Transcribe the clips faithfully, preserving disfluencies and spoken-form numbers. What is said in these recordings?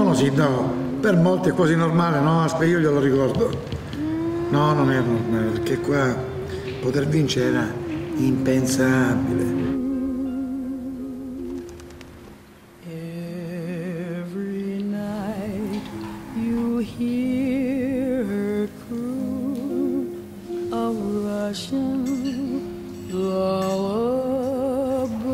famosi, no. Per molti è quasi normale, no? Aspetta, io glielo ricordo. No, non è normale, perché qua poter vincere era impensabile. Every night you hear her croon a Russian lullaby.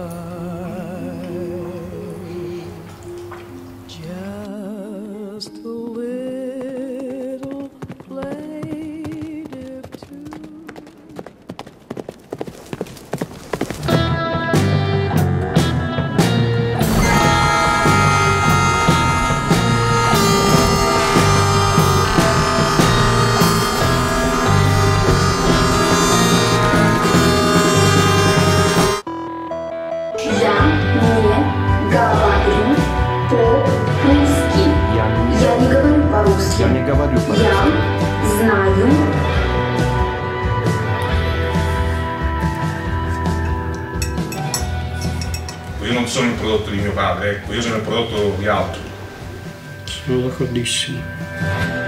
Just a little plaintive tune. Я не говорю по-русски. Я не, Я не говорю по-русски. я не говорю по-русски. Я знаю. Io non sono il prodotto di mio padre, ecco, io sono il prodotto di altro. Sono d'accordissimo.